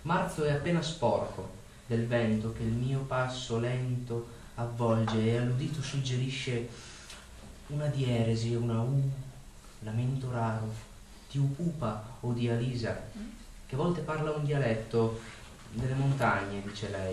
Marzo è appena sporco del vento che il mio passo lento avvolge e all'udito suggerisce una dieresi, una U, lamento raro, di Upupa o di Alisa, che a volte parla un dialetto delle montagne, dice lei.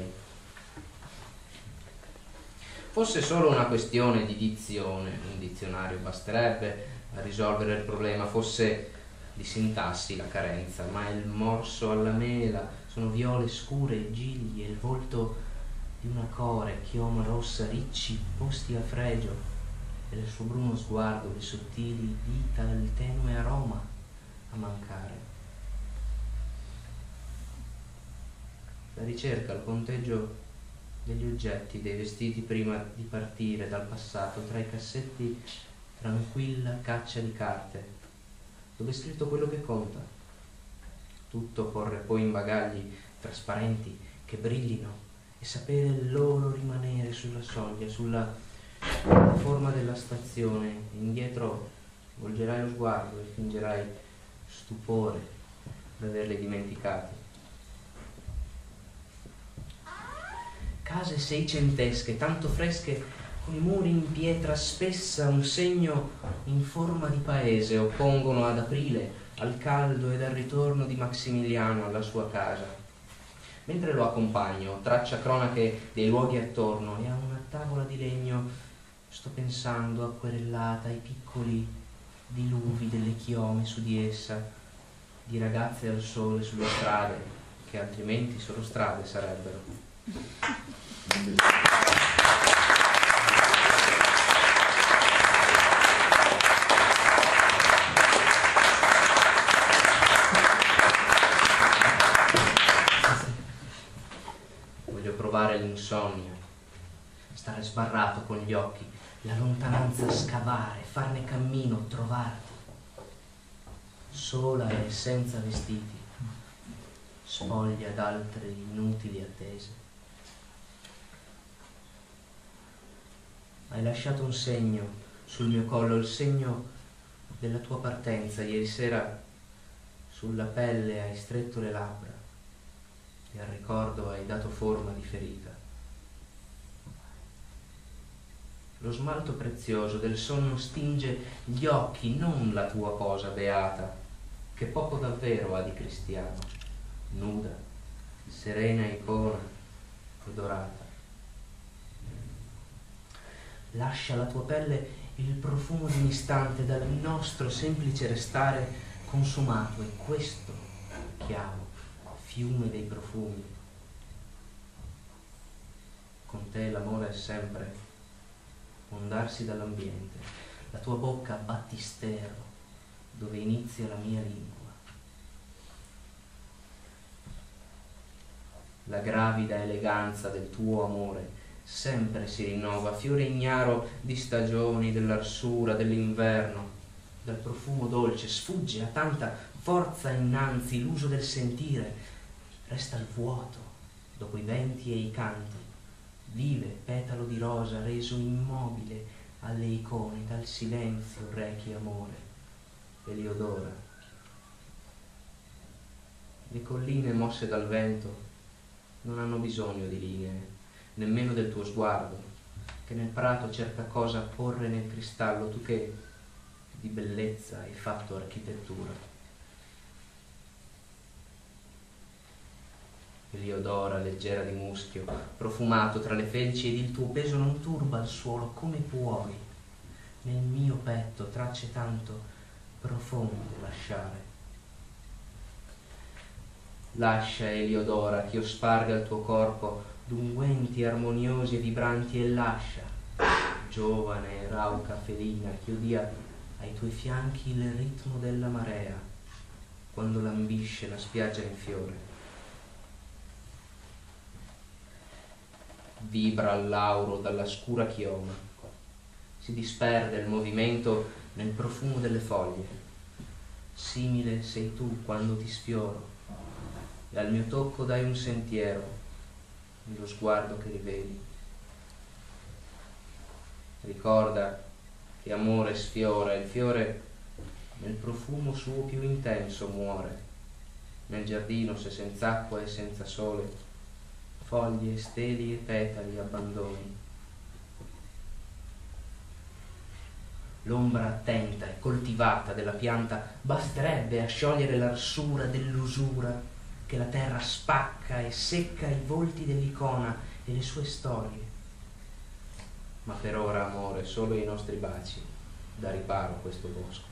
Fosse solo una questione di dizione, un dizionario basterebbe a risolvere il problema, fosse di sintassi la carenza, ma il morso alla mela, sono viole scure, gigli e il volto di una core, chioma rossa, ricci, posti a fregio, e il suo bruno sguardo, le sottili dita, il tenue aroma a mancare. La ricerca, il conteggio degli oggetti, dei vestiti prima di partire dal passato, tra i cassetti tranquilla caccia di carte, dove è scritto quello che conta. Tutto porre poi in bagagli trasparenti che brillino e sapere il loro rimanere sulla soglia, sulla forma della stazione. Indietro volgerai lo sguardo e fingerai stupore per averle dimenticate. Case seicentesche, tanto fresche, con i muri in pietra spessa, un segno in forma di paese, oppongono ad aprile, al caldo ed al ritorno di Maximiliano alla sua casa. Mentre lo accompagno, traccia cronache dei luoghi attorno e a una tavola di legno sto pensando, acquerellata, ai piccoli diluvi delle chiome su di essa, di ragazze al sole sulle strade, che altrimenti solo strade sarebbero. Voglio provare l'insonnia, stare sbarrato con gli occhi, la lontananza scavare, farne cammino, trovarti, sola e senza vestiti, spoglia d'altre inutili attese. Hai lasciato un segno sul mio collo, il segno della tua partenza. Ieri sera sulla pelle hai stretto le labbra e al ricordo hai dato forma di ferita. Lo smalto prezioso del sonno stinge gli occhi, non la tua posa beata, che poco davvero ha di cristiano, nuda, serena icona e dorata. Lascia la tua pelle il profumo di un istante dal nostro semplice restare consumato, e questo chiamo fiume dei profumi. Con te l'amore è sempre ondarsi dall'ambiente, la tua bocca battistero dove inizia la mia lingua. La gravida eleganza del tuo amore sempre si rinnova, fiore ignaro di stagioni, dell'arsura, dell'inverno, dal profumo dolce, sfugge a tanta forza innanzi l'uso del sentire, resta il vuoto dopo i venti e i canti, vive petalo di rosa reso immobile alle icone, dal silenzio rechi amore e li odora. Le colline mosse dal vento non hanno bisogno di linee, nemmeno del tuo sguardo, che nel prato cerca cosa porre nel cristallo, tu che di bellezza hai fatto architettura. Eliodora, leggera di muschio, profumato tra le felci, ed il tuo peso non turba il suolo, come puoi nel mio petto tracce tanto profonde lasciare. Lascia, Eliodora, ch'io sparga il tuo corpo d'unguenti armoniosi e vibranti, e lascia, giovane e rauca felina, ch'io dia ai tuoi fianchi il ritmo della marea quando lambisce la spiaggia in fiore. Vibra all'auro dalla scura chioma, si disperde il movimento nel profumo delle foglie. Simile sei tu quando ti sfioro e al mio tocco dai un sentiero nello sguardo che riveli. Ricorda che amore sfiora, il fiore nel profumo suo più intenso muore, nel giardino se senza acqua e senza sole, foglie, steli e petali abbandoni. L'ombra attenta e coltivata della pianta basterebbe a sciogliere l'arsura dell'usura che la terra spacca e secca i volti dell'icona e le sue storie. Ma per ora, amore, solo i nostri baci dà riparo a questo bosco.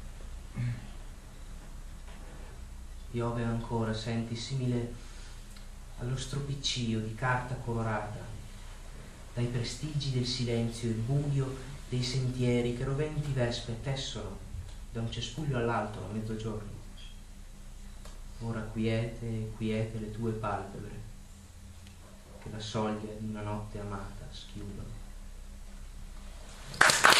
Piove ancora, senti, simile allo stropiccio di carta colorata, dai prestigi del silenzio e buio dei sentieri che roventi vespe tessono da un cespuglio all'altro a mezzogiorno. Ora quiete e quiete le tue palpebre che la soglia di una notte amata schiudono.